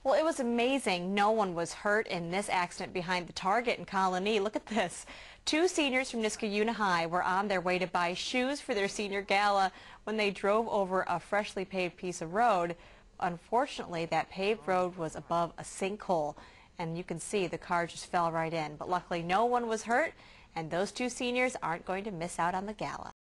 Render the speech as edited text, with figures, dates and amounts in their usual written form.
Well, it was amazing. No one was hurt in this accident behind the Target in Colony. Look at this. Two seniors from Niskayuna High were on their way to buy shoes for their senior gala when they drove over a freshly paved piece of road. Unfortunately, that paved road was above a sinkhole, and you can see the car just fell right in. But luckily, no one was hurt, and those two seniors aren't going to miss out on the gala.